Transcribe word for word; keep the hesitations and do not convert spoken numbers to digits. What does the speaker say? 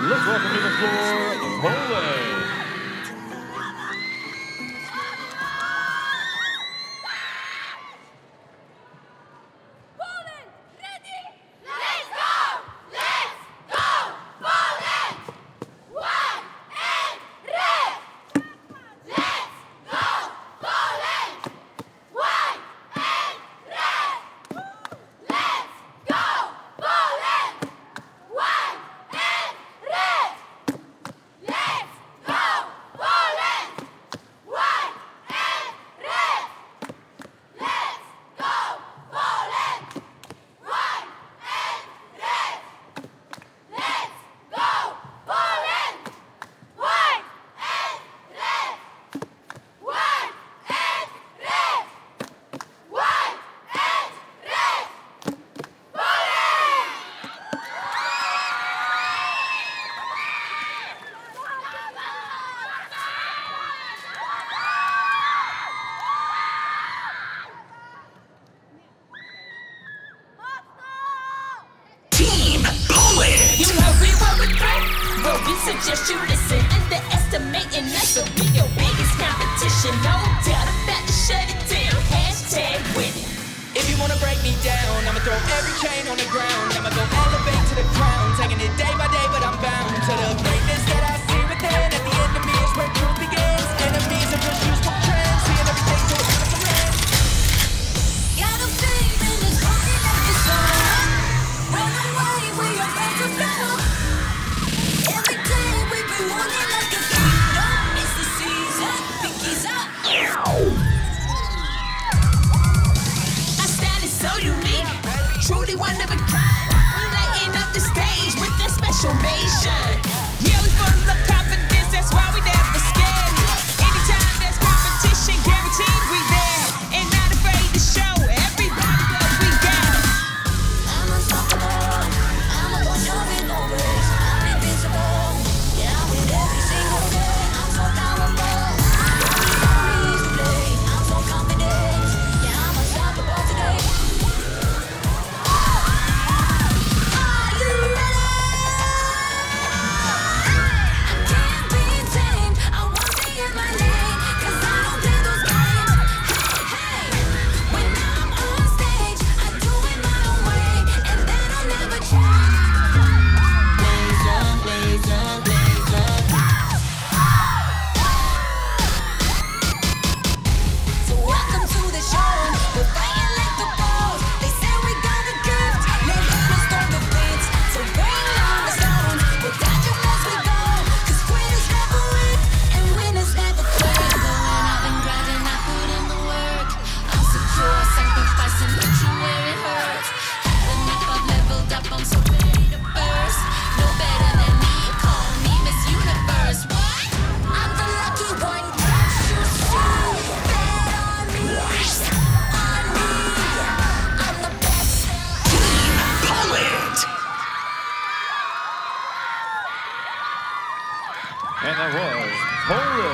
Let's welcome to the floor, Poland. Suggest you listen, underestimating us will be your biggest competition. No doubt about to shut it down. Hashtag winning. If you wanna break me down, I'ma throw every chain on the ground. I'ma go elevate to the crown, taking it day by day, but I'm bound to the greatness that I see within. At the end of me is where truth begins. Enemies are just useful trends, seeing everything to a beautiful end. Got a feeling it's running like the sun. Run away, we are about to go. Every day we be running like a kingdom. It's the season, pinkies up. Our style is so unique, truly one of a kind. We're lighting up the stage with that special nation. Yeah, we full of confidence, that's why we never scared. Anytime there's competition, guaranteed we there. And not afraid to show everybody what we got. I'm unstoppable. I'm a ghost of it always. I'm invincible. Yeah, I'm with every single day. I'm so powerful. I'm easy to play. I'm so confident. Yeah, I'm unstoppable today. Are you ready? I can't be tamed. I won't stay in my lane, 'cause I don't play those games. Hey, hey. When I'm on stage, I do it my own way, and that'll never change. Blaze on, blaze on, blaze on. So welcome to the show. We're fighting like the bulls. They say we got a gift. Let haters start the fence. So bring on the stones. We'll dodge 'em as we go. 'Cause quitters never win, and winners never quit. Going up and grinding, I put in the work. I'm secure, sacrificing, put you where it hurts. Had enough, I've leveled up, I'm so ready to burst. No better than me, call me Miss Universe. What? I'm the lucky one, can't you see? Bet on me, on me. I'm the best. Poland! And that was Poland.